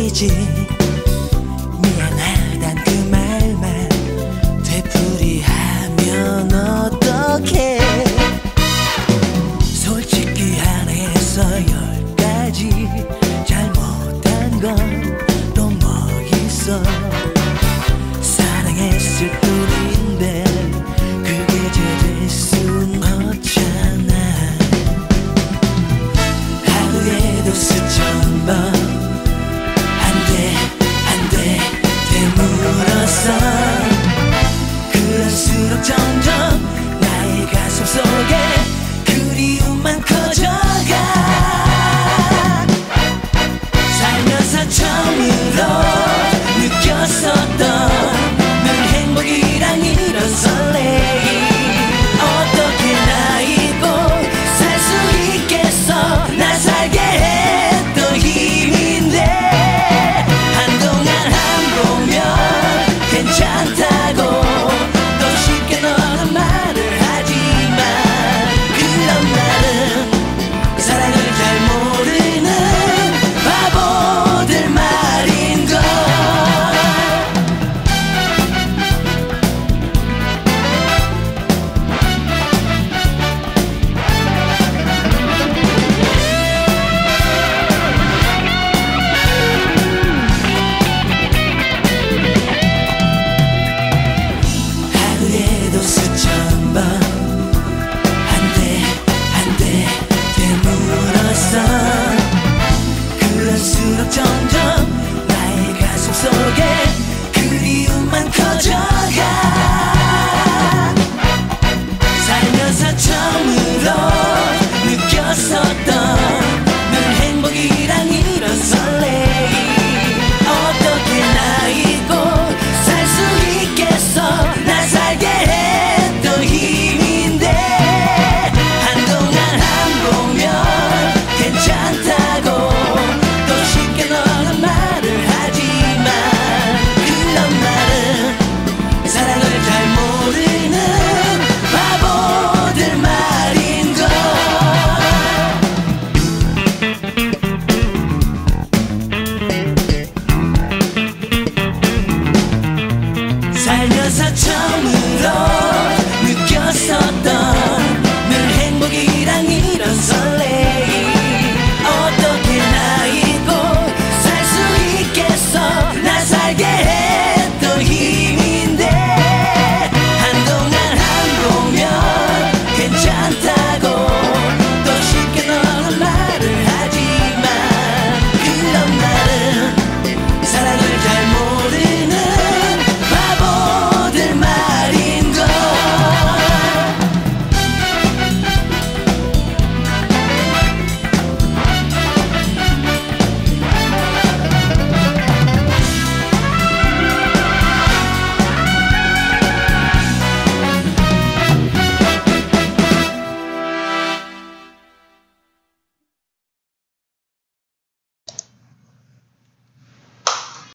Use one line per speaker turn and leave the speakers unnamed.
말이지. 미안하단 그 말만 되풀이하면 어떡해. 솔직히 하나에서 10가지 잘못한 건 또 뭐 있어. 사랑했을 뿐인데 그게 제될 순 없잖아. 하루에도 수천 번 한 대 되물어서 그럴수록 점점 나의 가슴 속에 그리움만 커져가. 살면서 처음으로 느꼈었던 늘 행복이란 이런 설레임. 어떻게 나 잊고 살 수 있겠어. 날 살게 했던 힘인데 한동안 안 보면 괜찮다고 또 쉽게 너는 말을 하지만 그런 말은 사랑을 잘 모르는 바보들 말인걸. 하루에도 수천 번 한 대 되물어서 그럴수록 점점 나의 가슴 속에 그리움만 커져가. 살면서 처음으로 느꼈었던 늘 행복이란 이런 설레임. 어떻게 나 잊고 살 수 있겠어. 날 살게 했던 힘인데 한동안 안 보면 괜찮다고 또 쉽게 너는 말을 하지만 그런 말은 사랑을 잘 모르는 바보들 말인걸. 살면서